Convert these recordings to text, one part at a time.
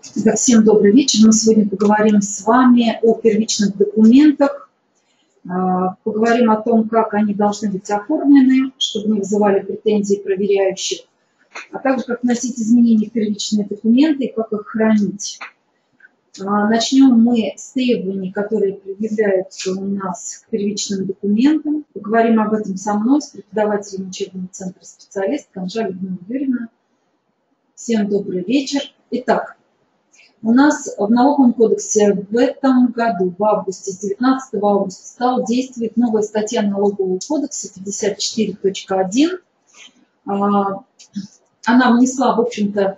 Итак, всем добрый вечер. Мы сегодня поговорим с вами о первичных документах, поговорим о том, как они должны быть оформлены, чтобы не вызывали претензий проверяющих, а также как вносить изменения в первичные документы и как их хранить. Начнем мы с требований, которые предъявляются у нас к первичным документам. Поговорим об этом со мной, с преподавателем учебного центра специалист Канжа Людмила Юрьевна. Всем добрый вечер. Итак, у нас в Налоговом кодексе в этом году, в августе, с 19 августа, стала действовать новая статья Налогового кодекса 54.1. Она внесла, в общем-то,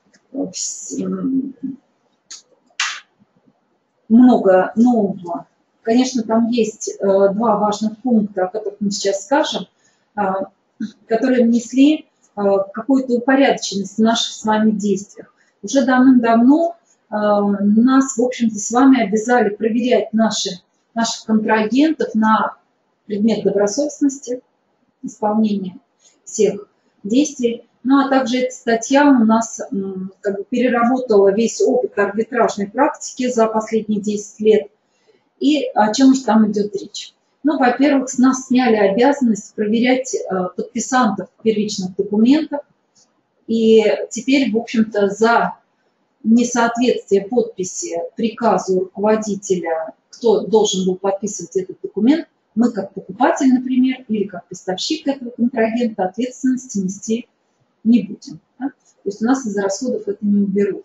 много нового. Конечно, там есть два важных пункта, о которых мы сейчас скажем, которые внесли какую-то упорядоченность в наших с вами действиях. Уже давным-давно нас, в общем-то, с вами обязали проверять наших контрагентов на предмет добросовестности, исполнения всех действий. Ну, а также эта статья у нас как бы переработала весь опыт арбитражной практики за последние 10 лет. И о чем же там идет речь? Ну, во-первых, с нас сняли обязанность проверять подписантов первичных документов. И теперь, в общем-то, за несоответствие подписи приказу руководителя, кто должен был подписывать этот документ, мы как покупатель, например, или как поставщик этого контрагента ответственности нести не будем. Да? То есть у нас из расходов это не уберут.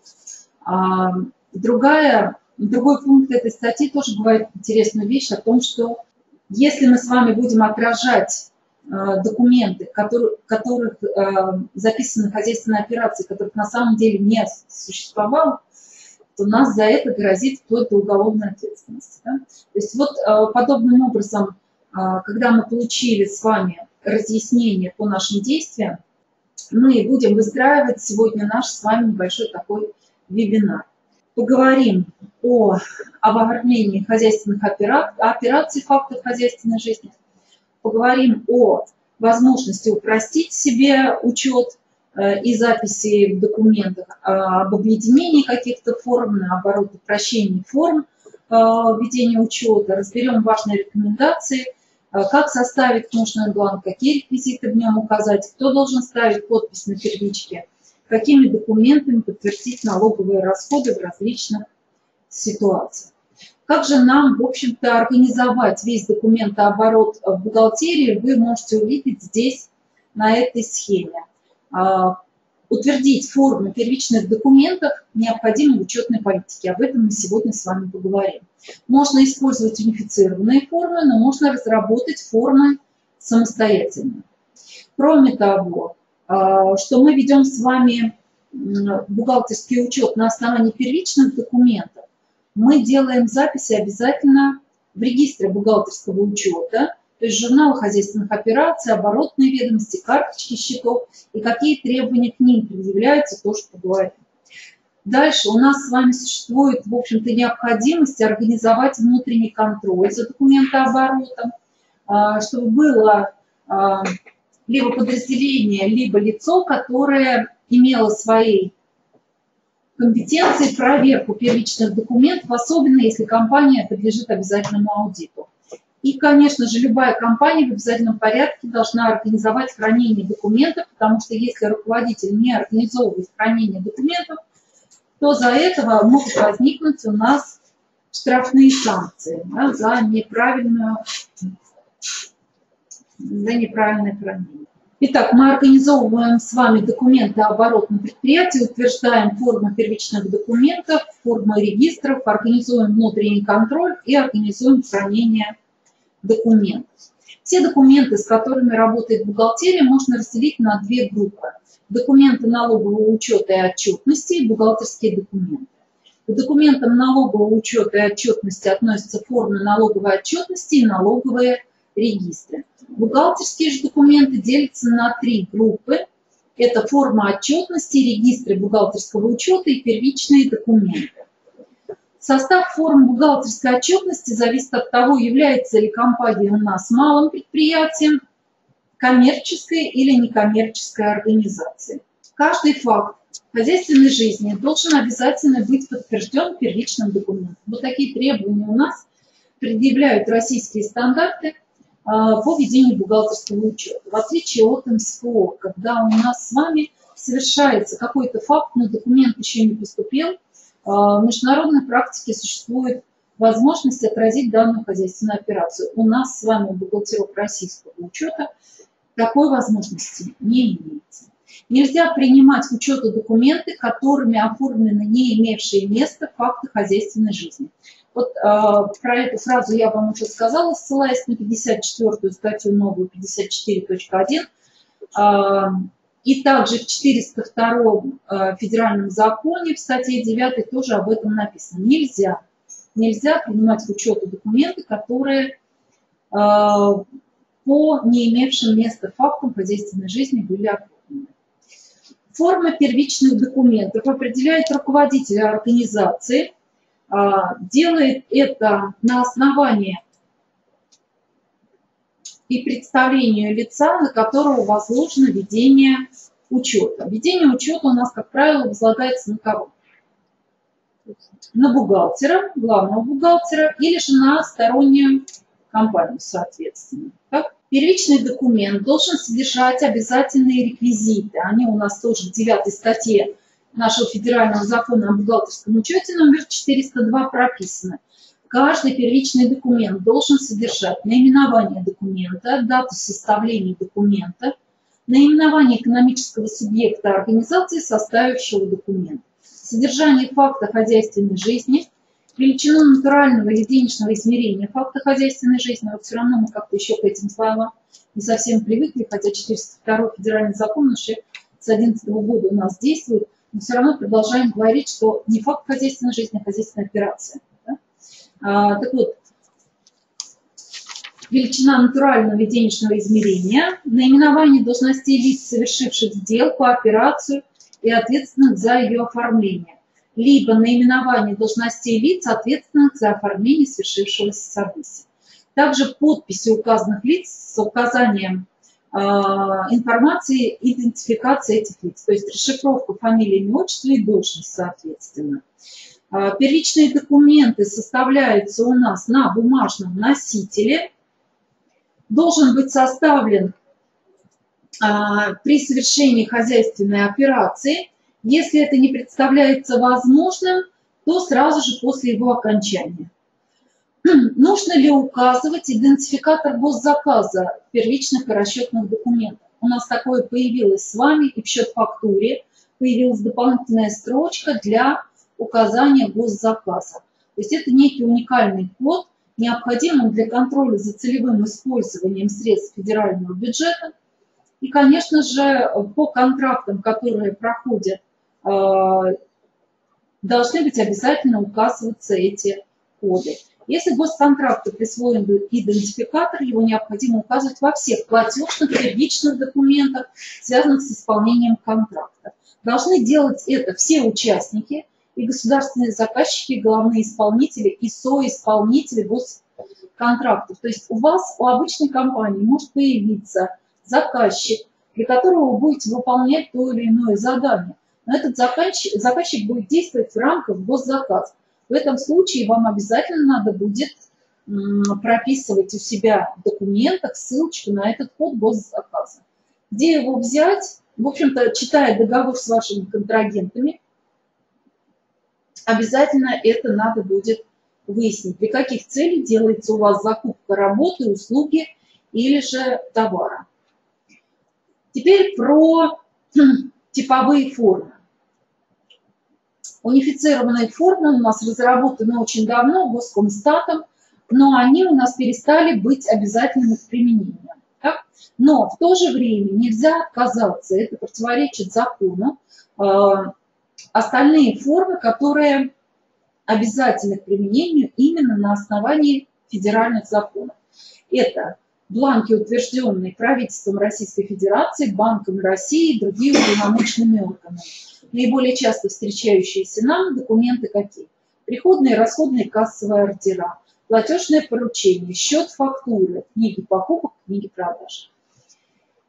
Другой пункт этой статьи тоже говорит интересную вещь о том, что если мы с вами будем отражать документы, которых записаны хозяйственные операции, которых на самом деле не существовало, то нас за это грозит вплоть до уголовной ответственности. Да? То есть вот подобным образом, когда мы получили с вами разъяснение по нашим действиям, мы будем выстраивать сегодня наш с вами небольшой такой вебинар. Поговорим об оформлении хозяйственных операций, фактов хозяйственной жизни. Поговорим о возможности упростить себе учет и записи в документах, об объединении каких-то форм, наоборот, упрощении форм ведения учета. Разберем важные рекомендации, как составить нужный бланк, какие реквизиты в нем указать, кто должен ставить подпись на первичке, какими документами подтвердить налоговые расходы в различных ситуациях. Как же нам, в общем-то, организовать весь документооборот в бухгалтерии, вы можете увидеть здесь, на этой схеме. Утвердить формы первичных документов необходимо в учетной политике. Об этом мы сегодня с вами поговорим. Можно использовать унифицированные формы, но можно разработать формы самостоятельно. Кроме того, что мы ведем с вами бухгалтерский учет на основании первичных документов, мы делаем записи обязательно в регистре бухгалтерского учета, то есть журналы хозяйственных операций, оборотные ведомости, карточки счетов и какие требования к ним предъявляются, тоже поговорим. Дальше у нас с вами существует, в общем-то, необходимость организовать внутренний контроль за документооборотом, чтобы было либо подразделение, либо лицо, которое имело своей компетенции проверку первичных документов, особенно если компания подлежит обязательному аудиту. И, конечно же, любая компания в обязательном порядке должна организовать хранение документов, потому что если руководитель не организовывает хранение документов, то за этого могут возникнуть у нас штрафные санкции, да, за неправильное хранение. Итак, мы организовываем с вами документооборот на предприятии, утверждаем формы первичных документов, формы регистров, организуем внутренний контроль и организуем хранение документов. Все документы, с которыми работает бухгалтерия, можно разделить на две группы. Документы налогового учета и отчетности и бухгалтерские документы. К документам налогового учета и отчетности относятся формы налоговой отчетности и налоговые регистры. Бухгалтерские же документы делятся на три группы. Это форма отчетности, регистры бухгалтерского учета и первичные документы. Состав форм бухгалтерской отчетности зависит от того, является ли компания у нас малым предприятием, коммерческой или некоммерческой организацией. Каждый факт хозяйственной жизни должен обязательно быть подтвержден первичным документом. Вот такие требования у нас предъявляют российские стандарты по ведению бухгалтерского учета. В отличие от МСФО, когда у нас с вами совершается какой-то факт, но документ еще не поступил, в международной практике существует возможность отразить данную хозяйственную операцию. У нас с вами, бухгалтеров российского учета, такой возможности не имеется. Нельзя принимать к учету документы, которыми оформлены не имевшие места факты хозяйственной жизни. Вот про эту фразу я вам уже сказала, ссылаясь на 54-ю статью новую 54.1. И также в 402-м федеральном законе в статье 9 тоже об этом написано. Нельзя принимать к учету документы, которые по не имевшим места фактам хозяйственной жизни были оформлены. Форма первичных документов определяет руководитель организации, делает это на основании и представлению лица, на которого возложено ведение учета. Ведение учета у нас, как правило, возлагается на кого? На бухгалтера, главного бухгалтера, или же на стороннюю компанию, соответственно. Так? Первичный документ должен содержать обязательные реквизиты. Они у нас тоже в 9 статье нашего федерального закона о бухгалтерском учете номер 402 прописаны. Каждый первичный документ должен содержать наименование документа, дату составления документа, наименование экономического субъекта организации, составившего документ, содержание факта хозяйственной жизни, величину натурального или денежного измерения факта хозяйственной жизни. Вот все равно мы как-то еще к этим словам не совсем привыкли, хотя 402 федеральный закон еще с 2011 года у нас действует, но все равно продолжаем говорить, что не факт хозяйственной жизни, а хозяйственная операция. Так вот, величина натурального и денежного измерения, наименование должностей лиц, совершивших сделку, операцию и ответственных за ее оформление, либо наименование должностей лиц, ответственных за оформление совершившегося события. Также подписи указанных лиц с указанием информации, идентификации этих лиц, то есть расшифровка фамилии, имя, отчество и должность, соответственно. Первичные документы составляются у нас на бумажном носителе. Должен быть составлен при совершении хозяйственной операции. Если это не представляется возможным, то сразу же после его окончания. Нужно ли указывать идентификатор госзаказа в первичных и расчетных документах? У нас такое появилось с вами, и в счет-фактуре появилась дополнительная строчка для указания госзаказа. То есть это некий уникальный код, необходимый для контроля за целевым использованием средств федерального бюджета. И, конечно же, по контрактам, которые проходят, должны быть обязательно указываться эти коды. Если госконтракту присвоен идентификатор, его необходимо указывать во всех платежных первичных документах, связанных с исполнением контракта. Должны делать это все участники, и государственные заказчики, и главные исполнители, и соисполнители госконтрактов. То есть у вас, у обычной компании может появиться заказчик, для которого вы будете выполнять то или иное задание. Но этот заказчик будет действовать в рамках госзаказа. В этом случае вам обязательно надо будет прописывать у себя в документах ссылочку на этот код госзаказа. Где его взять? В общем-то, читая договор с вашими контрагентами, обязательно это надо будет выяснить, для каких целей делается у вас закупка работы, услуги или же товара. Теперь про типовые формы. Унифицированные формы у нас разработаны очень давно Госкомстатом, но они у нас перестали быть обязательными к применению. Так? Но в то же время нельзя отказаться, это противоречит закону, остальные формы, которые обязательны к применению именно на основании федеральных законов. Это бланки, утвержденные правительством Российской Федерации, Банком России и другими уполномоченными органами. Наиболее часто встречающиеся нам документы какие? Приходные, расходные, кассовые ордера, платежное поручение, счет фактуры, книги покупок, книги продаж.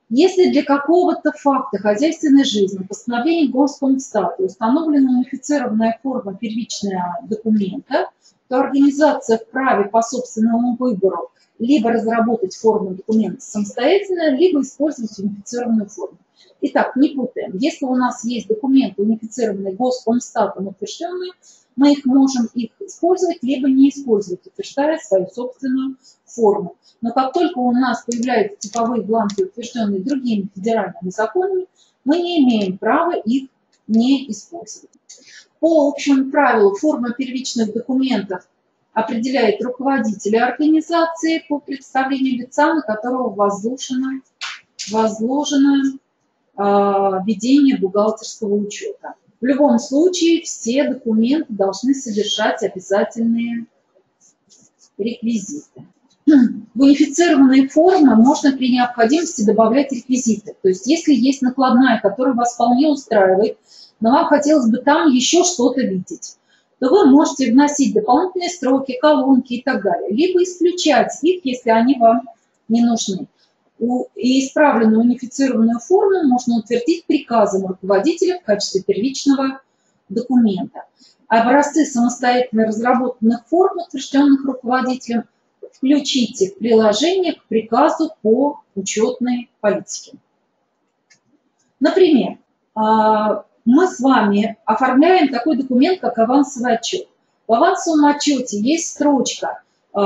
Если для какого-то факта хозяйственной жизни постановлением Госкомстата установлена унифицированная форма первичного документа, то организация вправе по собственному выбору либо разработать форму документа самостоятельно, либо использовать унифицированную форму. Итак, не путаем. Если у нас есть документы, унифицированные Госкомстатом утвержденные, мы их можем использовать, либо не использовать, утверждая свою собственную форму. Но как только у нас появляются типовые бланки, утвержденные другими федеральными законами, мы не имеем права их не использовать. По общему правилу форма первичных документов определяет руководитель организации по представлению лица, на которого возложено ведение бухгалтерского учета. В любом случае все документы должны содержать обязательные реквизиты. В унифицированные формы можно при необходимости добавлять реквизиты. То есть если есть накладная, которая вас вполне устраивает, но вам хотелось бы там еще что-то видеть, то вы можете вносить дополнительные строки, колонки и так далее. Либо исключать их, если они вам не нужны. И исправленную унифицированную форму можно утвердить приказом руководителя в качестве первичного документа. Образцы самостоятельно разработанных форм, утвержденных руководителем, включите в приложение к приказу по учетной политике. Например, мы с вами оформляем такой документ, как авансовый отчет. В авансовом отчете есть строчка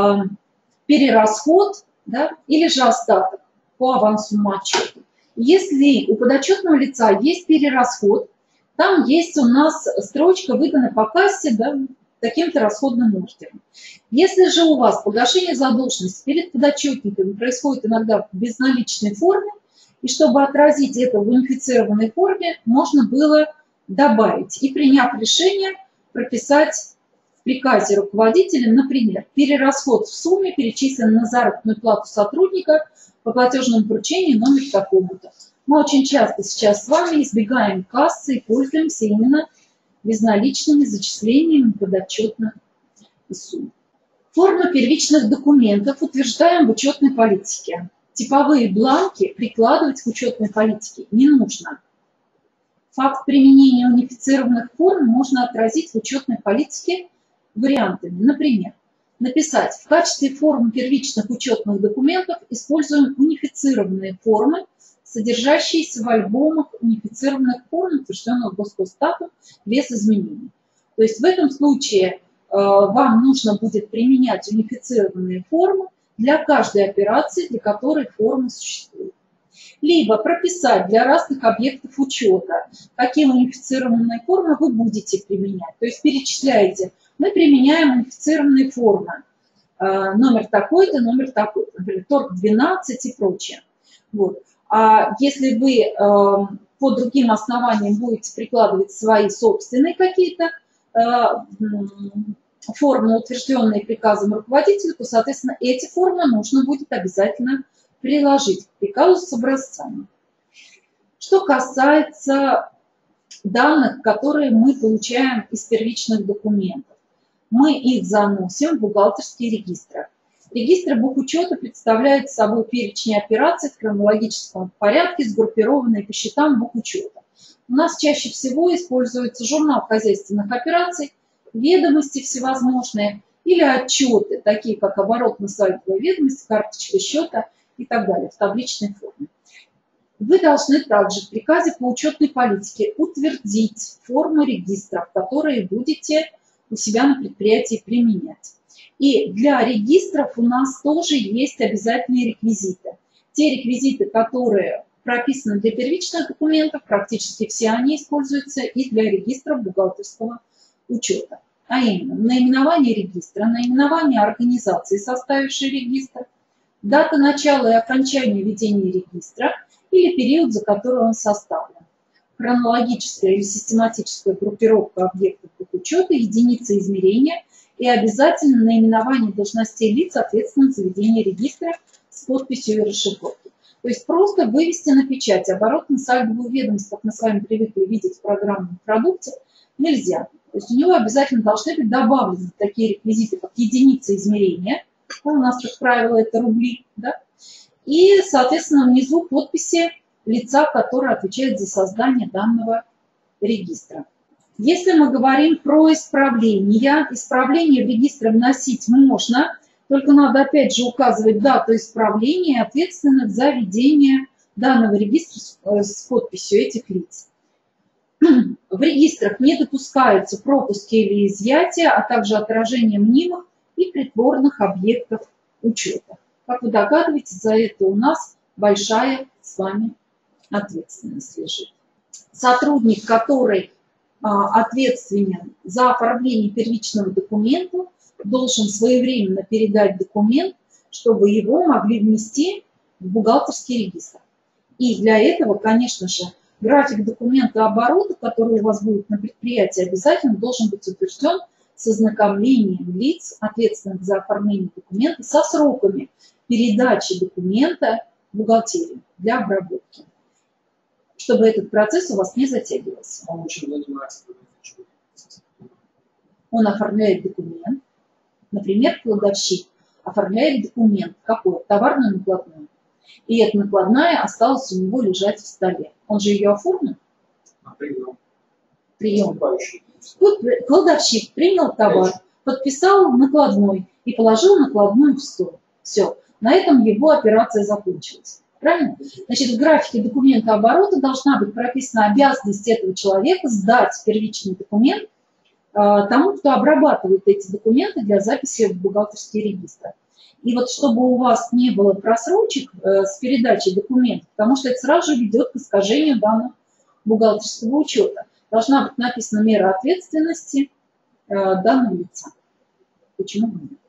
перерасход, да, или же остаток по авансовому отчету. Если у подотчетного лица есть перерасход, там есть у нас строчка выдана по кассе, да, таким-то расходным ордером. Если же у вас погашение задолженности перед подотчетниками происходит иногда в безналичной форме, и чтобы отразить это в унифицированной форме, можно было добавить и, приняв решение, прописать в приказе руководителя, например, перерасход в сумме перечислен на заработную плату сотрудника по платежному поручению номер такому-то. Мы очень часто сейчас с вами избегаем кассы и пользуемся именно безналичными зачислениями подотчетных сумм. Форму первичных документов утверждаем в учетной политике. Типовые бланки прикладывать к учетной политике не нужно. Факт применения унифицированных форм можно отразить в учетной политике вариантами. Например, написать: в качестве формы первичных учетных документов используем унифицированные формы, содержащиеся в альбомах унифицированных форм, утвержденных Госкомстатом, без изменений. То есть в этом случае вам нужно будет применять унифицированные формы для каждой операции, для которой форма существует. Либо прописать для разных объектов учета, какие унифицированные формы вы будете применять. То есть перечисляете: мы применяем унифицированные формы, номер такой-то, например, торг 12 и прочее. Вот. А если вы по другим основаниям будете прикладывать свои собственные какие-то формы, утвержденные приказом руководителя, то, соответственно, эти формы нужно будет обязательно приложить к приказу с образцами. Что касается данных, которые мы получаем из первичных документов, мы их заносим в бухгалтерские регистры. Регистры бухучета представляют собой перечень операций в хронологическом порядке, сгруппированные по счетам бухучета. У нас чаще всего используется журнал хозяйственных операций, ведомости всевозможные или отчеты, такие как оборотно-сальдовая ведомость, карточка счета и так далее, в табличной форме. Вы должны также в приказе по учетной политике утвердить форму регистров, которые будете у себя на предприятии применять. И для регистров у нас тоже есть обязательные реквизиты. Те реквизиты, которые прописаны для первичных документов, практически все они используются и для регистров бухгалтерского учета. А именно наименование регистра, наименование организации, составившей регистр, дата начала и окончания ведения регистра или период, за который он составлен, хронологическая или систематическая группировка объектов бухучета, единицы измерения и обязательно наименование должностей лиц, ответственных за ведение регистра, с подписью и расшифровкой. То есть просто вывести на печать оборотно-сальдовую ведомость, как мы с вами привыкли видеть в программном продукте, нельзя. То есть у него обязательно должны быть добавлены такие реквизиты, как единицы измерения. У нас, как правило, это рубли, да? И, соответственно, внизу подписи лица, которое отвечает за создание данного регистра. Если мы говорим про исправления, исправления в регистр вносить можно, только надо опять же указывать дату исправления, ответственных за ведение данного регистра с подписью этих лиц. В регистрах не допускаются пропуски или изъятия, а также отражение мнимых и притворных объектов учета. Как вы догадываетесь, за это у нас большая с вами ответственность лежит. Сотрудник, который ответственен за оформление первичного документа, должен своевременно передать документ, чтобы его могли внести в бухгалтерский регистр. И для этого, конечно же, график документа оборота, который у вас будет на предприятии, обязательно должен быть утвержден с ознакомлением лиц, ответственных за оформление документа, со сроками передачи документа в бухгалтерию для обработки, чтобы этот процесс у вас не затягивался. Он оформляет документ, например, кладовщик оформляет документ, какой? Товарную накладную. И эта накладная осталась у него лежать в столе. Он же ее оформил? Прием. Кладовщик принял товар, подписал накладной и положил накладную в стол. Все. На этом его операция закончилась. Правильно? Значит, в графике документа оборота должна быть прописана обязанность этого человека сдать первичный документ тому, кто обрабатывает эти документы для записи в бухгалтерский регистр. И вот чтобы у вас не было просрочек с передачей документов, потому что это сразу же ведет к искажению данного бухгалтерского учета, должна быть написана мера ответственности данного лица. Почему бы нет?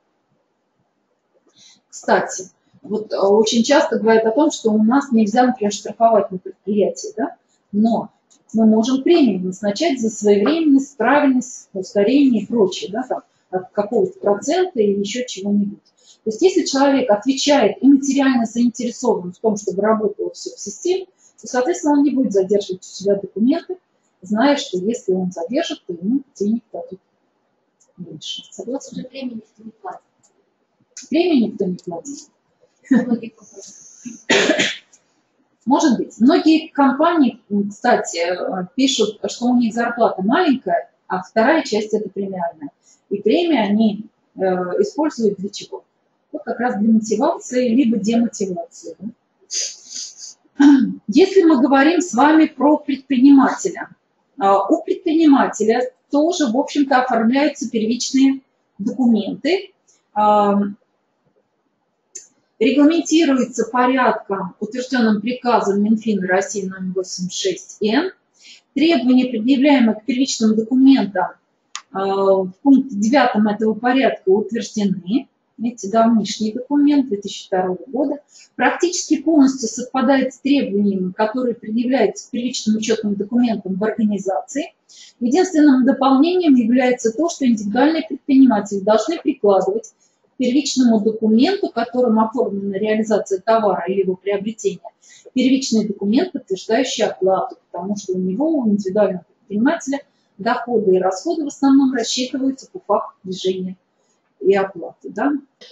Кстати, вот очень часто говорят о том, что у нас нельзя, например, штрафовать на предприятии, да? Но мы можем премию назначать за своевременность, правильность, ускорение и прочее, да, там, от какого-то процента или еще чего-нибудь. То есть если человек отвечает и материально заинтересован в том, чтобы работало все в системе, то, соответственно, он не будет задерживать у себя документы, зная, что если он задержит, то ему денег дадут больше. Согласны? Уже премии никто не платит. Премию никто не платит. Может быть. Многие компании, кстати, пишут, что у них зарплата маленькая, а вторая часть это премиальная. И премии они используют для чего? Вот как раз для мотивации, либо демотивации. Если мы говорим с вами про предпринимателя, у предпринимателя тоже, в общем-то, оформляются первичные документы, регламентируется порядком, утвержденным приказом Минфина России номер 86-Н. Требования, предъявляемые к первичным документам, в пункте 9 этого порядка утверждены. Видите, давнишний документ 2002 года. Практически полностью совпадает с требованиями, которые предъявляются к первичным учетным документам в организации. Единственным дополнением является то, что индивидуальные предприниматели должны прикладывать к первичному документу, которым оформлена реализация товара или его приобретения, первичный документ, подтверждающий оплату, потому что у него, у индивидуального предпринимателя, доходы и расходы в основном рассчитываются по факту движения и оплаты. Да?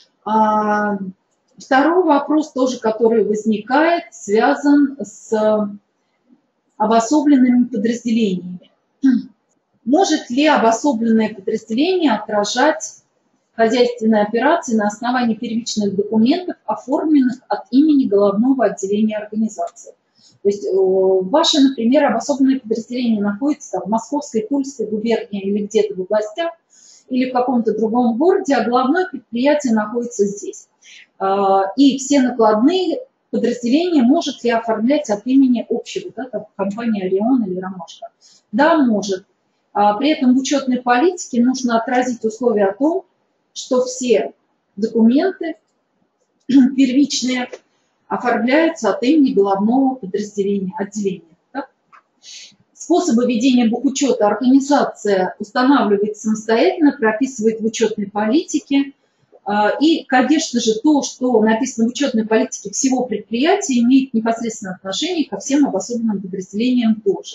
Второй вопрос тоже, который возникает, связан с обособленными подразделениями. Может ли обособленное подразделение отражать хозяйственные операции на основании первичных документов, оформленных от имени головного отделения организации? То есть ваше, например, обособленное подразделение находится в Московской, Тульской губернии или где-то в областях, или в каком-то другом городе, а головное предприятие находится здесь. И все накладные подразделения может ли оформлять от имени общего, да, там, компании «Орион» или «Ромашка»? Да, может. При этом в учетной политике нужно отразить условия о том, что все документы первичные оформляются от имени головного подразделения, отделения. Да? Способы ведения бухучета организация устанавливает самостоятельно, прописывает в учетной политике. И, конечно же, то, что написано в учетной политике всего предприятия, имеет непосредственное отношение ко всем обособленным подразделениям тоже.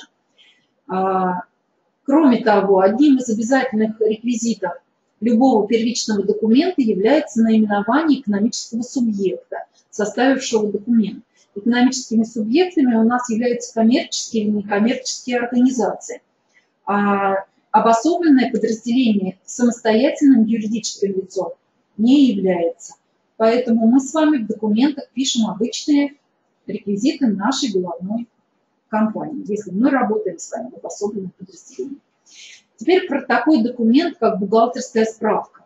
Кроме того, одним из обязательных реквизитов любого первичного документа является наименование экономического субъекта, составившего документ. Экономическими субъектами у нас являются коммерческие или некоммерческие организации. А обособленное подразделение самостоятельным юридическим лицом не является. Поэтому мы с вами в документах пишем обычные реквизиты нашей головной компании, если мы работаем с вами в обособленном подразделении. Теперь про такой документ, как бухгалтерская справка.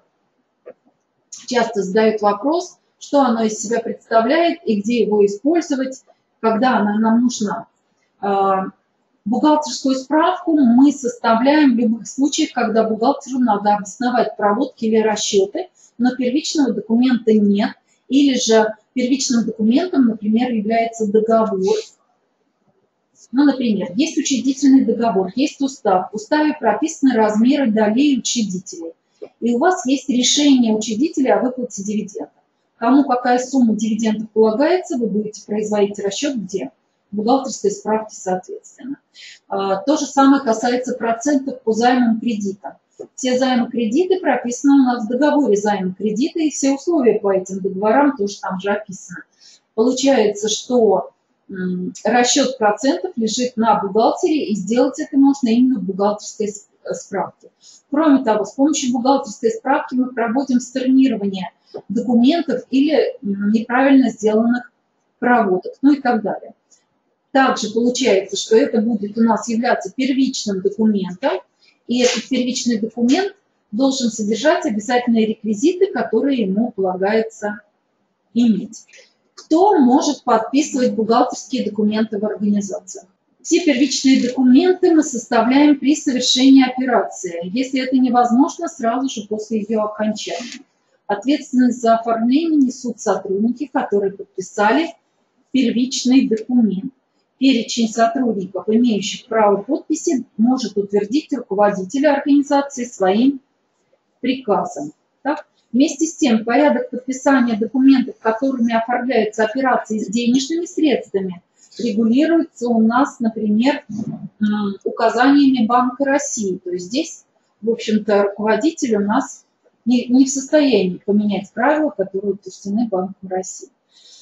Часто задают вопрос, что оно из себя представляет и где его использовать, когда она нам нужна. Бухгалтерскую справку мы составляем в любых случаях, когда бухгалтеру надо обосновать проводки или расчеты, но первичного документа нет, или же первичным документом, например, является договор. Ну, например, есть учредительный договор, есть устав. В уставе прописаны размеры долей учредителей. И у вас есть решение учредителя о выплате дивидендов. Кому какая сумма дивидендов полагается, вы будете производить расчет где? В бухгалтерской справке, соответственно. То же самое касается процентов по займам кредитам. Все займы-кредиты прописаны у нас в договоре займа-кредита, и все условия по этим договорам тоже там же описаны. Получается, что расчет процентов лежит на бухгалтере, и сделать это можно именно в бухгалтерской справке. Кроме того, с помощью бухгалтерской справки мы проводим сканирование документов или неправильно сделанных проводок, ну и так далее. Также получается, что это будет у нас являться первичным документом, и этот первичный документ должен содержать обязательные реквизиты, которые ему полагается иметь. Кто может подписывать бухгалтерские документы в организациях? Все первичные документы мы составляем при совершении операции. Если это невозможно, сразу же после ее окончания. Ответственность за оформление несут сотрудники, которые подписали первичный документ. Перечень сотрудников, имеющих право подписи, может утвердить руководитель организации своим приказом. Так? Вместе с тем, порядок подписания документов, которыми оформляются операции с денежными средствами, регулируется у нас, например, указаниями Банка России. То есть здесь, в общем-то, руководитель у нас не в состоянии поменять правила, которые утверждены Банком России.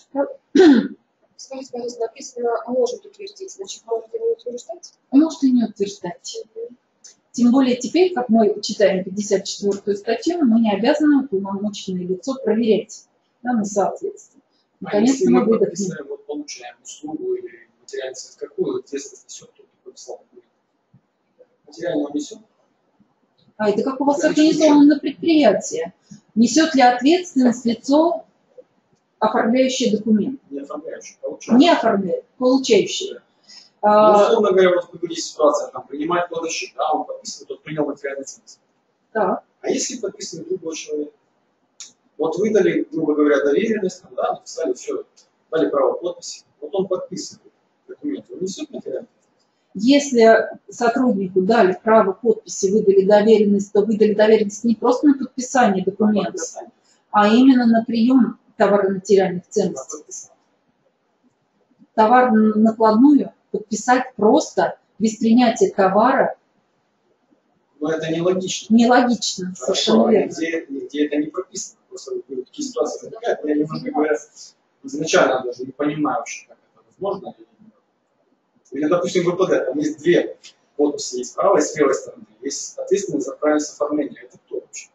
Скажите, пожалуйста, написано «может утвердить», значит, может и не утверждать? Может и не утверждать. Тем более теперь, как мы читаем 54-ю статью, мы не обязаны уполномоченное лицо проверять на соответствие. Если мы подписываем, вот получаем услугу или материальную ответственность, какую ответственность несет тот, кто подписал? Материальную несет? А это как у вас организовано на предприятии? Несет ли ответственность лицо, оформляющее документ? Не оформляющее, получающее. Не оформляет, получающее. Ну, условно говоря, вот как есть ситуация, там, принимает платежи, да, он подписывает, тот принял материальную ответственность. Так. А если подписывает другой человек? Вот вы дали, грубо говоря, доверенность, там, да, написали все, дали право подписи, вот он подписывает документы, он несет материальную ответственность? Если сотруднику дали право подписи, выдали доверенность, то выдали доверенность не просто на подписание документов, а именно на прием товарно-материальных ценностей. Товар накладную подписать просто без принятия товара. Но это нелогично. Нелогично, совершенно верно. Нигде это не прописано. Просто такие ситуации возникают. Я немного говоря, изначально даже не понимаю вообще, как это возможно. Или, допустим, ВПД, там есть две подписи, есть правой и с левой стороны. Есть ответственность за правильность оформления. Это кто вообще?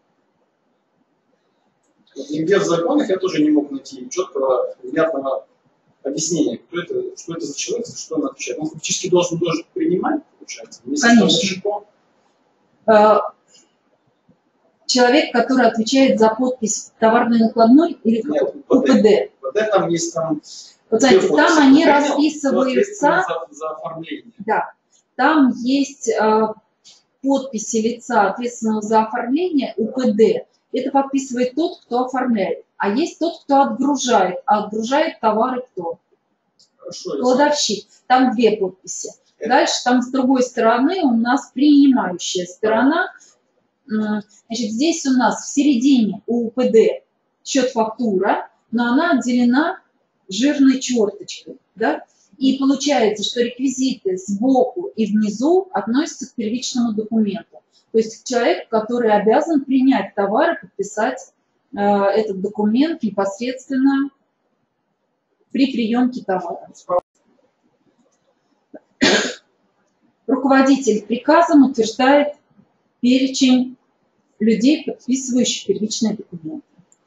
Вот нигде в законах я тоже не мог найти четкого, внятного объяснения, что это за человек, за что он отвечает. Он фактически должен принимать, получается. Конечно. Человек, который отвечает за подпись товарной накладной или УПД. УПД там есть там. Вот знаете, там они расписываются. За оформление. Да. Там есть подписи лица, ответственного за оформление, УПД. Это подписывает тот, кто оформляет. А есть тот, кто отгружает. А отгружает товары кто? Хорошо, кладовщик. Там две подписи. Дальше там с другой стороны у нас принимающая сторона. Значит, здесь у нас в середине у УПД счет-фактура, но она отделена жирной черточкой. Да? И получается, что реквизиты сбоку и внизу относятся к первичному документу. То есть человек, который обязан принять товар и подписать этот документ непосредственно при приемке товара. Руководитель приказом утверждает перечень людей, подписывающих первичные документы.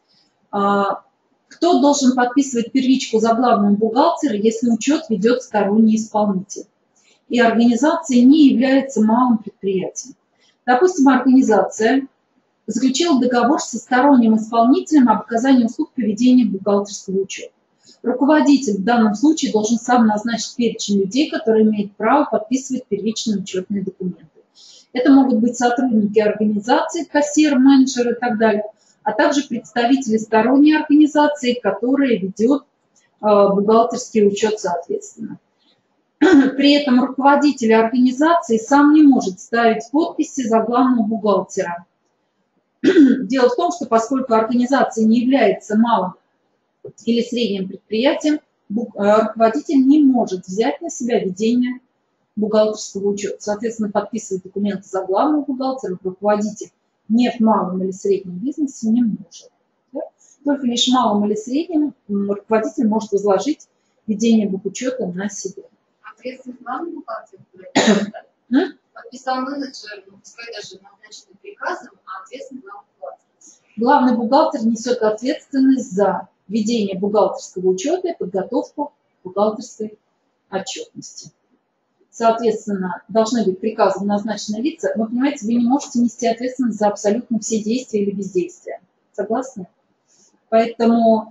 Кто должен подписывать первичку за главным бухгалтером, если учет ведет сторонний исполнитель? И организация не является малым предприятием. Допустим, организация заключила договор со сторонним исполнителем об оказании услуг по ведению бухгалтерского учета. Руководитель в данном случае должен сам назначить перечень людей, которые имеют право подписывать первичные учетные документы. Это могут быть сотрудники организации, кассир, менеджер и так далее, а также представители сторонней организации, которая ведет бухгалтерский учет соответственно. При этом руководитель организации сам не может ставить подписи за главного бухгалтера. Дело в том, что поскольку организация не является малым или средним предприятием, руководитель не может взять на себя ведение бухгалтерского учета. Соответственно, подписывать документы за главного бухгалтера руководитель не в малом или среднем бизнесе не может. Да? Только лишь малым или средним руководитель может возложить ведение бухучета на себя. Ответственность главный бухгалтер? Подписал менеджер, пускай даже назначенный приказом, а ответственность главный бухгалтер. Главный бухгалтер несет ответственность за ведение бухгалтерского учета и подготовку бухгалтерской отчетности. Соответственно, должны быть приказом назначены лица. Вы понимаете, вы не можете нести ответственность за абсолютно все действия или бездействия. Согласны? Поэтому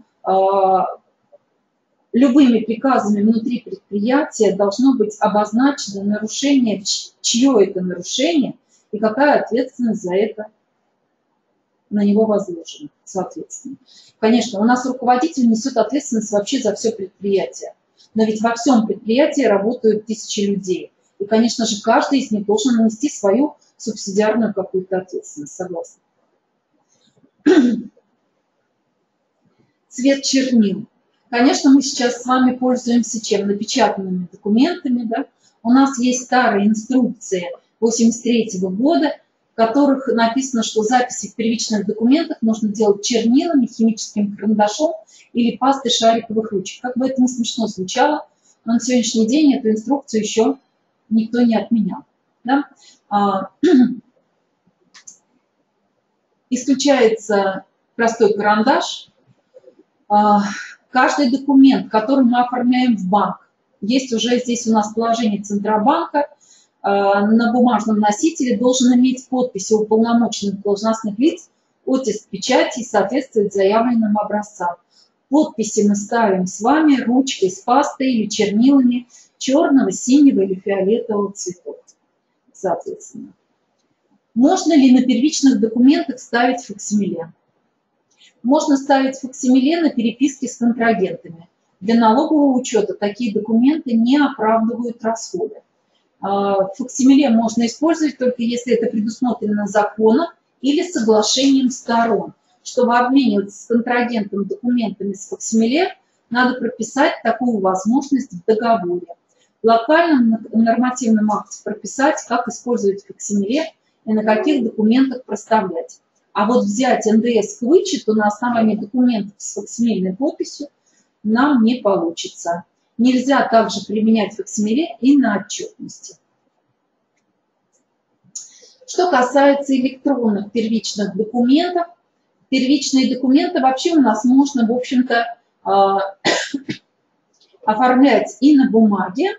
любыми приказами внутри предприятия должно быть обозначено нарушение, чье это нарушение и какая ответственность за это на него возложена, соответственно. Конечно, у нас руководитель несет ответственность вообще за все предприятие. Но ведь во всем предприятии работают тысячи людей. И, конечно же, каждый из них должен нести свою субсидиарную какую-то ответственность. Согласна? Цвет чернил. Конечно, мы сейчас с вами пользуемся чем? Напечатанными документами. Да? У нас есть старые инструкции 1983 года, в которых написано, что записи в первичных документах нужно делать чернилами, химическим карандашом или пастой шариковых ручек. Как бы это ни смешно звучало, но на сегодняшний день эту инструкцию еще никто не отменял. Да? Исключается простой карандаш. Каждый документ, который мы оформляем в банк, есть уже здесь у нас положение Центробанка, на бумажном носителе должен иметь подписи уполномоченных должностных лиц, оттиск печати и соответствовать заявленным образцам. Подписи мы ставим с вами ручкой с пастой или чернилами черного, синего или фиолетового цветов, соответственно. Можно ли на первичных документах ставить факсимиле? Можно ставить факсимиле на переписке с контрагентами. Для налогового учета такие документы не оправдывают расходы. Факсимиле можно использовать только если это предусмотрено законом или соглашением сторон. Чтобы обмениваться с контрагентом документами с факсимиле, надо прописать такую возможность в договоре. В локальном нормативном акте прописать, как использовать факсимиле и на каких документах проставлять. А вот взять НДС к вычету на основании документов с факсимильной подписью нам не получится. Нельзя также применять факсимиле и на отчетности. Что касается электронных первичных документов, первичные документы вообще у нас можно, в общем-то, оформлять и на бумаге,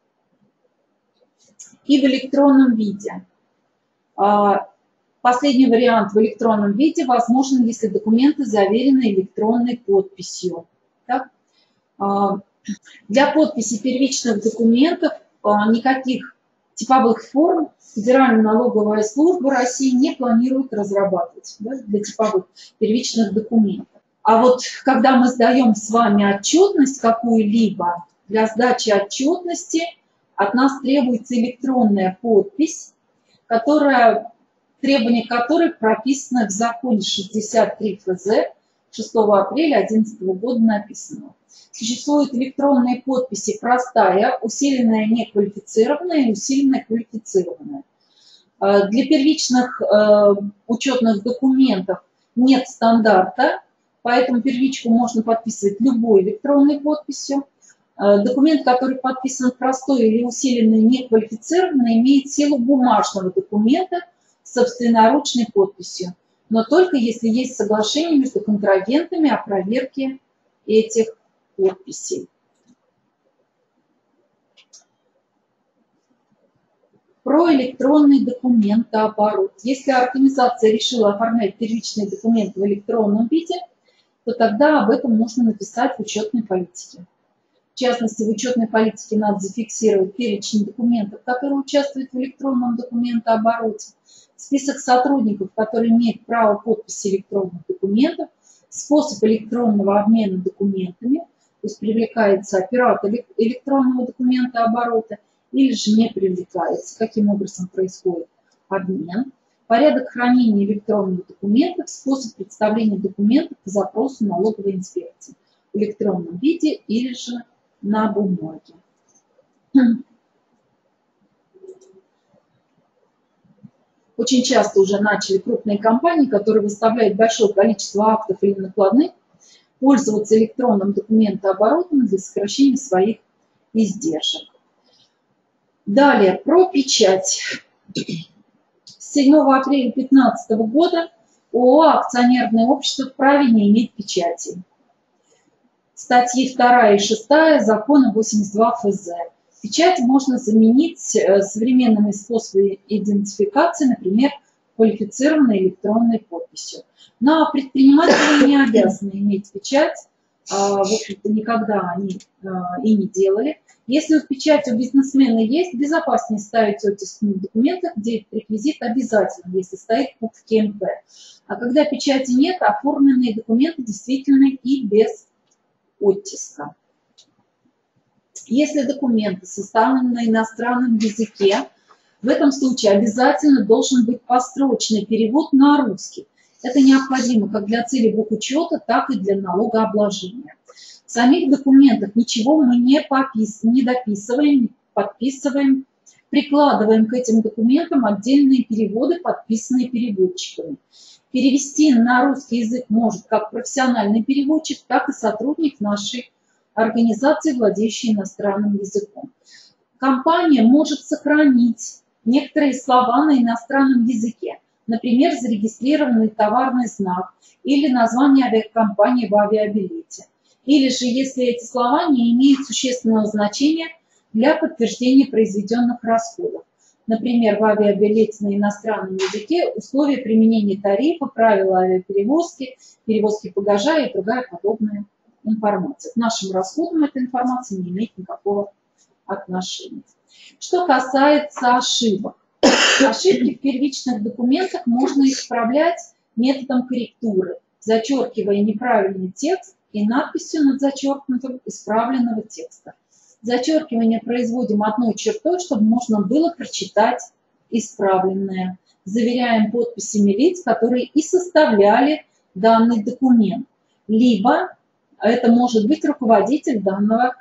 и в электронном виде. Последний вариант в электронном виде возможен, если документы заверены электронной подписью. Так? Для подписи первичных документов никаких типовых форм Федеральная налоговая служба России не планирует разрабатывать, да, для типовых первичных документов. А вот когда мы сдаем с вами отчетность какую-либо, для сдачи отчетности от нас требуется электронная подпись, требования которой прописаны в законе 63 ФЗ 6 апреля 2011 года написано. Существуют электронные подписи простая, усиленная неквалифицированная и усиленная квалифицированная. Для первичных учетных документов нет стандарта, поэтому первичку можно подписывать любой электронной подписью. Документ, который подписан простой или усиленный неквалифицированно, имеет силу бумажного документа с собственноручной подписью, но только если есть соглашение между контрагентами о проверке этих подписей. Про электронный документооборот. Если организация решила оформлять первичные документы в электронном виде, то тогда об этом нужно написать в учетной политике. В частности, в учетной политике надо зафиксировать перечень документов, которые участвуют в электронном документообороте, список сотрудников, которые имеют право подписи электронных документов, способ электронного обмена документами, то есть привлекается оператор электронного документооборота или же не привлекается, каким образом происходит обмен, порядок хранения электронных документов, способ представления документов по запросу налоговой инспекции в электронном виде или же на бумаге. Очень часто уже начали крупные компании, которые выставляют большое количество актов или накладных, пользоваться электронным документооборотом для сокращения своих издержек. Далее, про печать. С 7 апреля 2015 года ООО «Акционерное общество» вправе не иметь печати. Статьи 2 и 6 закона 82 ФЗ. Печать можно заменить современными способами идентификации, например, квалифицированной электронной подписью. Но предприниматели не обязаны иметь печать, в общем-то, никогда они и не делали. Если печать у бизнесмена есть, безопаснее ставить оттиск на документах, где этот реквизит обязательно, если стоит пункт КМП. А когда печати нет, оформленные документы действительно и без оттиска. Если документы составлены на иностранном языке, в этом случае обязательно должен быть построчный перевод на русский. Это необходимо как для цели бухучета, так и для налогообложения. В самих документах ничего мы не дописываем, не подписываем, прикладываем к этим документам отдельные переводы, подписанные переводчиками. Перевести на русский язык может как профессиональный переводчик, так и сотрудник нашей организации, владеющей иностранным языком. Компания может сохранить некоторые слова на иностранном языке, например, зарегистрированный товарный знак или название авиакомпании в авиабилете. Или же, если эти слова не имеют существенного значения для подтверждения произведенных расходов. Например, в авиабилете на иностранном языке условия применения тарифа, правила авиаперевозки, перевозки багажа и другая подобная информация. К нашим расходам эта информация не имеет никакого отношения. Что касается ошибок. Ошибки в первичных документах можно исправлять методом корректуры, зачеркивая неправильный текст и надписью над зачеркнутым исправленного текста. Зачеркивание производим одной чертой, чтобы можно было прочитать исправленное. Заверяем подписями лиц, которые и составляли данный документ. Либо это может быть руководитель данного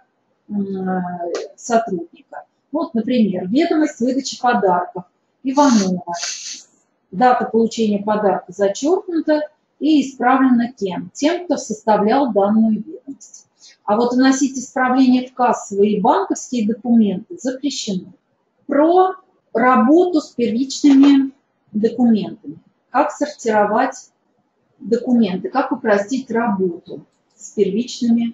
сотрудника. Вот, например, ведомость выдачи подарков Иванова. Дата получения подарка зачеркнута и исправлена кем? Тем, кто составлял данную ведомость. А вот вносить исправления в кассовые и банковские документы запрещено. Про работу с первичными документами. Как сортировать документы, как упростить работу с первичными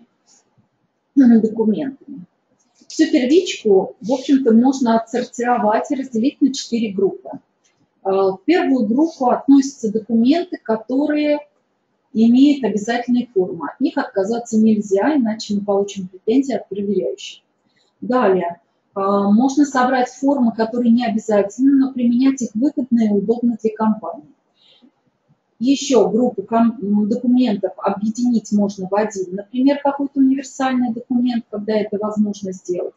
документами. Всю первичку, в общем-то, можно отсортировать и разделить на 4 группы. В первую группу относятся документы, которые имеют обязательные формы. От них отказаться нельзя, иначе мы получим претензии от проверяющих. Далее, можно собрать формы, которые не обязательны, но применять их выгодно и удобно для компании. Еще группу документов объединить можно в один, например, какой-то универсальный документ, когда это возможно сделать.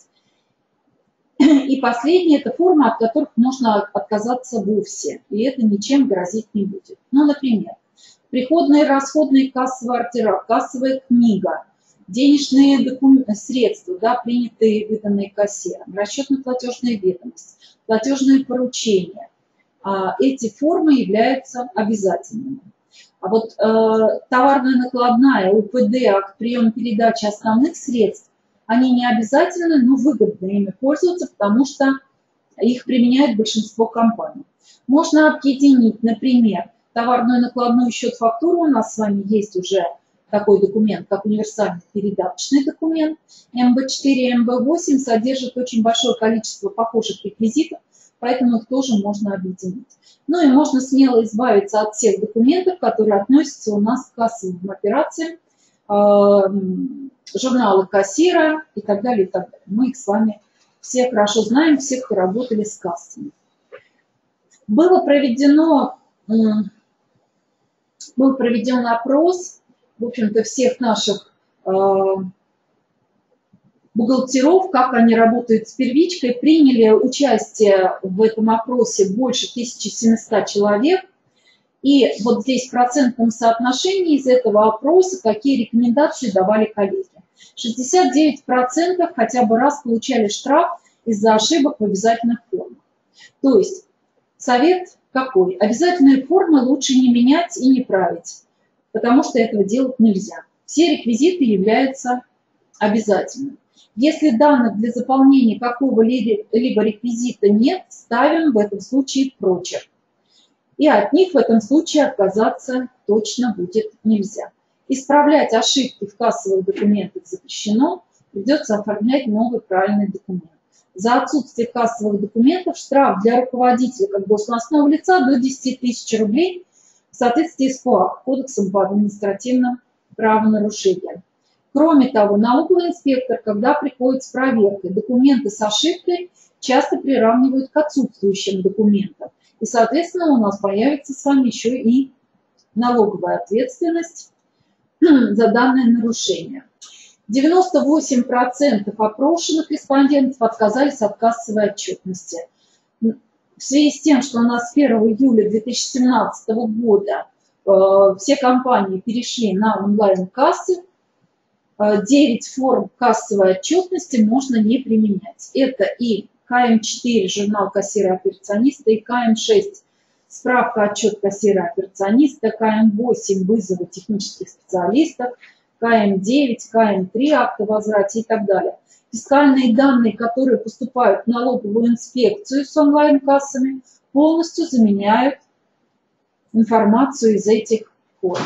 И последнее – это формы, от которых можно отказаться вовсе, и это ничем грозить не будет. Ну, например, приходные и расходные кассовые ордера, кассовая книга, денежные средства, да, принятые и выданные кассиром, расчетно-платежная ведомость, платежные поручения. Эти формы являются обязательными. А вот товарная накладная, УПД, акт приема передачи основных средств, они не обязательны, но выгодно ими пользоваться, потому что их применяет большинство компаний. Можно объединить, например, товарную накладную счет-фактуру. У нас с вами есть уже такой документ, как универсальный передаточный документ. МБ4 и МБ8 содержат очень большое количество похожих реквизитов, поэтому их тоже можно объединить. Ну и можно смело избавиться от всех документов, которые относятся у нас к кассовым операциям, журналы кассира и так далее, и так далее. Мы их с вами все хорошо знаем, все, кто работали с кассами. Был проведен опрос, в общем-то, всех наших бухгалтеров, как они работают с первичкой. Приняли участие в этом опросе больше 1700 человек. И вот здесь в процентном соотношении из этого опроса какие рекомендации давали коллеги. 69% хотя бы раз получали штраф из-за ошибок в обязательных формах. То есть совет какой? Обязательные формы лучше не менять и не править, потому что этого делать нельзя. Все реквизиты являются обязательными. Если данных для заполнения какого-либо реквизита нет, ставим в этом случае прочерк. И от них в этом случае отказаться точно будет нельзя. Исправлять ошибки в кассовых документах запрещено, придется оформлять новый правильный документ. За отсутствие кассовых документов штраф для руководителя как должностного лица до 10 тысяч рублей в соответствии с КоАП, Кодексом по административным правонарушениям. Кроме того, налоговый инспектор, когда приходит с проверкой, документы с ошибкой часто приравнивают к отсутствующим документам. И, соответственно, у нас появится с вами еще и налоговая ответственность за данное нарушение. 98% опрошенных респондентов отказались от кассовой отчетности. В связи с тем, что у нас с 1 июля 2017 года все компании перешли на онлайн-кассы, 9 форм кассовой отчетности можно не применять. Это и КМ4, журнал кассира-операциониста, и КМ6, справка отчет кассира-операциониста, КМ8, вызовы технических специалистов, КМ9, КМ3, акт о возврате и так далее. Фискальные данные, которые поступают в налоговую инспекцию с онлайн-кассами, полностью заменяют информацию из этих форм.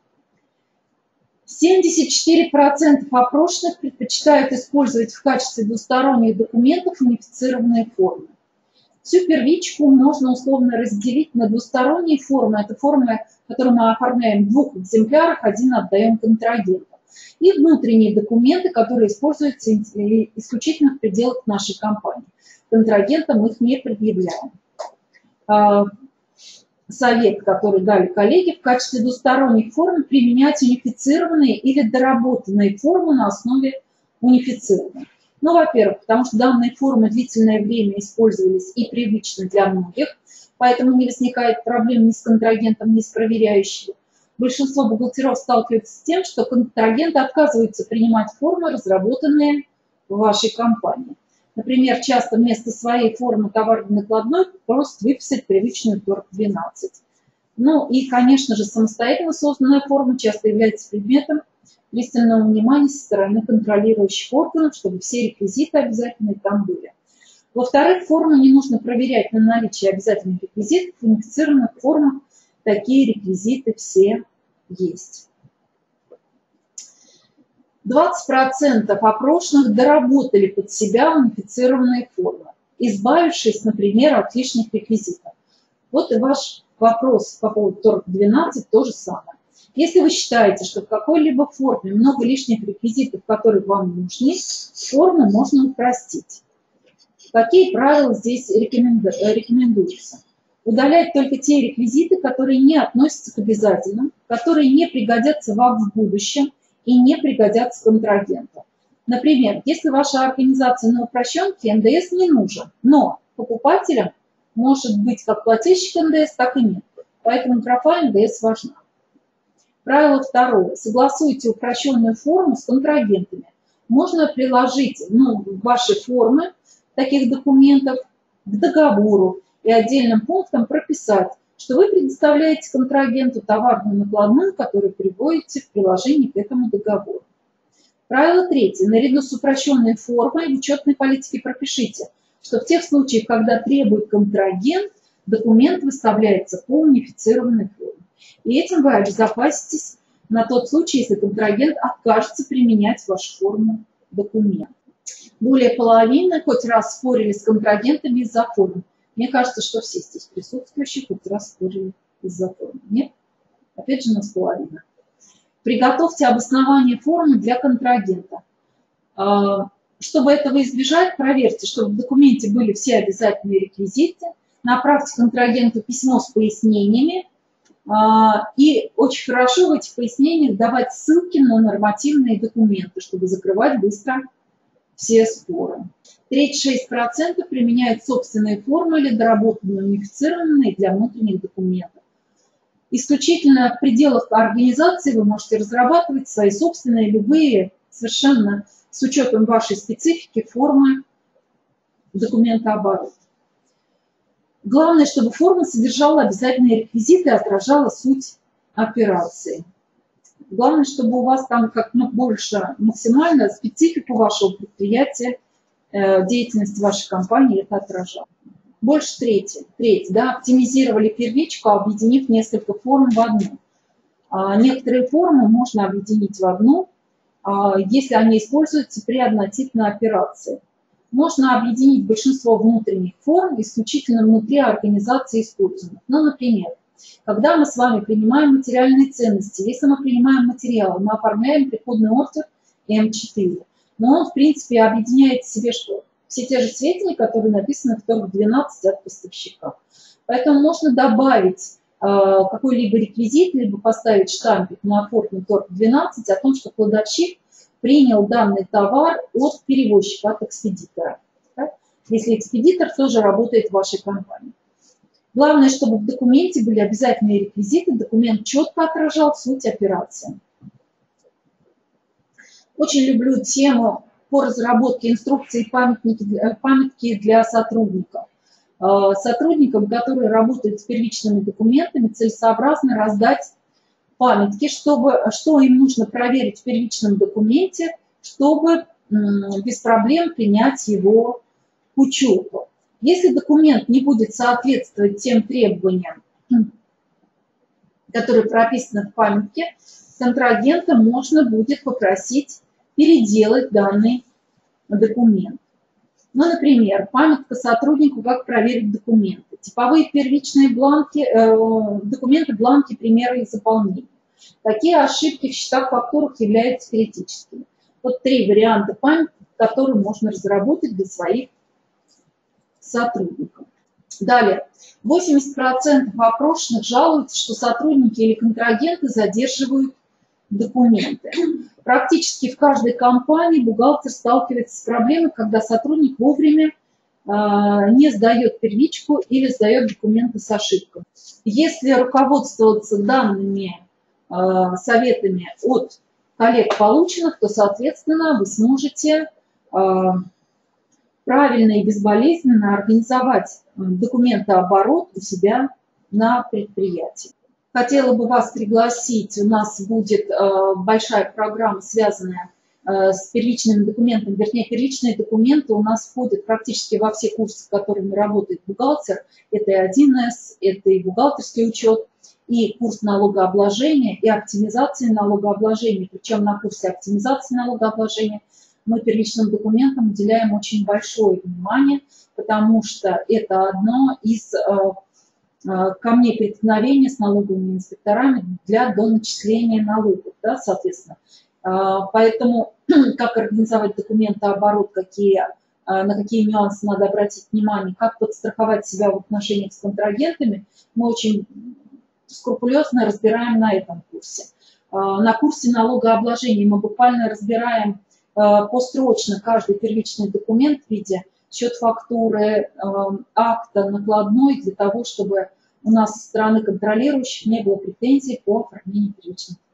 74% опрошенных предпочитают использовать в качестве двусторонних документов унифицированные формы. Всю первичку можно условно разделить на двусторонние формы. Это формы, которые мы оформляем в 2 экземплярах, один отдаем контрагенту. И внутренние документы, которые используются исключительно в пределах нашей компании. Контрагентам их не предъявляем. Совет, который дали коллеги, в качестве двусторонних форм применять унифицированные или доработанные формы на основе унифицированных. Ну, во-первых, потому что данные формы длительное время использовались и привычны для многих, поэтому не возникает проблем ни с контрагентом, ни с проверяющим. Большинство бухгалтеров сталкиваются с тем, что контрагенты отказываются принимать формы, разработанные в вашей компании. Например, часто вместо своей формы товарной накладной просят выписать привычную ТОРК-12. Ну и, конечно же, самостоятельно созданная форма часто является предметом пристального внимания со стороны контролирующих органов, чтобы все реквизиты обязательные там были. Во-вторых, форму не нужно проверять на наличие обязательных реквизитов. В унифицированных формах такие реквизиты все есть. 20% опрошенных доработали под себя унифицированные формы, избавившись, например, от лишних реквизитов. Вот и ваш вопрос по поводу ТОРК-12 то же самое. Если вы считаете, что в какой-либо форме много лишних реквизитов, которые вам нужны, форму можно упростить. Какие правила здесь рекомендуются? Удалять только те реквизиты, которые не относятся к обязательным, которые не пригодятся вам в будущем и не пригодятся контрагенту. Например, если ваша организация на упрощенке, НДС не нужен, но покупателям может быть как плательщик НДС, так и нет. Поэтому графа НДС важна. Правило второе. Согласуйте упрощенную форму с контрагентами. Можно приложить ваши формы таких документов к договору и отдельным пунктом прописать, что вы предоставляете контрагенту товарную накладную, которую приводите в приложении к этому договору. Правило третье. Наряду с упрощенной формой в учетной политике пропишите, что в тех случаях, когда требует контрагент, документ выставляется по унифицированной форме. И этим вы обезопаситесь на тот случай, если контрагент откажется применять вашу форму документа. Более половины хоть раз спорили с контрагентами из-за формы. Мне кажется, что все здесь присутствующие хоть раз спорили из-за формы. Нет? Опять же, у нас половина. Приготовьте обоснование формы для контрагента. Чтобы этого избежать, проверьте, чтобы в документе были все обязательные реквизиты. Направьте контрагенту письмо с пояснениями. И очень хорошо в этих пояснениях давать ссылки на нормативные документы, чтобы закрывать быстро все споры. 36% применяют собственные формулы, доработанные, унифицированные для внутренних документов. Исключительно в пределах организации вы можете разрабатывать свои собственные, любые, совершенно с учетом вашей специфики, формы документооборота. Главное, чтобы форма содержала обязательные реквизиты и отражала суть операции. Главное, чтобы у вас там как больше максимально специфику вашего предприятия, деятельность вашей компании это отражало. Больше треть, да, оптимизировали первичку, объединив несколько форм в одну. Некоторые формы можно объединить в одну, если они используются при однотипной операции. Можно объединить большинство внутренних форм исключительно внутри организации используемых. Ну, например, когда мы с вами принимаем материальные ценности, если мы принимаем материалы, мы оформляем приходный ордер М4. Но он, в принципе, объединяет в себе что? Все те же сведения, которые написаны в торг 12 от поставщика. Поэтому можно добавить какой-либо реквизит, либо поставить штампик на оформленный торг 12 о том, что кладовщик принял данный товар от перевозчика, от экспедитора. Так? Если экспедитор тоже работает в вашей компании. Главное, чтобы в документе были обязательные реквизиты, документ четко отражал суть операции. Очень люблю тему по разработке инструкций и памятки для сотрудников. Сотрудникам, которые работают с первичными документами, целесообразно раздать памятки, что им нужно проверить в первичном документе, чтобы без проблем принять его к учету. Если документ не будет соответствовать тем требованиям, которые прописаны в памятке, контрагента можно будет попросить переделать данный документ. Ну, например, памятка сотруднику, как проверить документы. Типовые первичные бланки, документы, бланки, примеры и заполнения. Какие ошибки в счетах, фактурах являются критическими. Вот 3 варианта памятки, которые можно разработать для своих сотрудников. Далее. 80% опрошенных жалуются, что сотрудники или контрагенты задерживают документы. Практически в каждой компании бухгалтер сталкивается с проблемой, когда сотрудник вовремя не сдает первичку или сдает документы с ошибкой. Если руководствоваться данными советами от коллег полученных, то, соответственно, вы сможете правильно и безболезненно организовать документооборот у себя на предприятии. Хотела бы вас пригласить, у нас будет большая программа, связанная с первичными документами, вернее, первичные документы у нас входят практически во все курсы, в которыми работает бухгалтер. Это и 1С, это и бухгалтерский учет, и курс налогообложения, и оптимизации налогообложения. Причем на курсе оптимизации налогообложения мы первичным документам уделяем очень большое внимание, потому что это одно из камней преткновения с налоговыми инспекторами для доначисления налогов, да, соответственно. Поэтому как организовать документооборот, на какие нюансы надо обратить внимание, как подстраховать себя в отношениях с контрагентами, мы очень скрупулезно разбираем на этом курсе. На курсе налогообложения мы буквально разбираем построчно каждый первичный документ в виде счет фактуры, акта, накладной, для того, чтобы у нас со стороны контролирующих не было претензий по оформлению первичных документов.